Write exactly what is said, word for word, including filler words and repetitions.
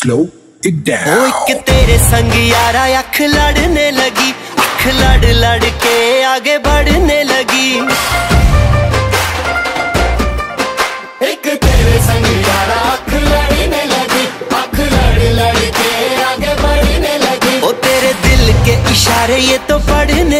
slow it down। ओ एक तेरे संग यारा अख लड़ने लगी, अख लड़ लड़ के आगे बढ़ने लगी। एक तेरे संग यारा अख लड़ने लगी, अख लड़ लड़ के आगे बढ़ने लगी। ओ तेरे दिल के इशारे ये तो पढ़ने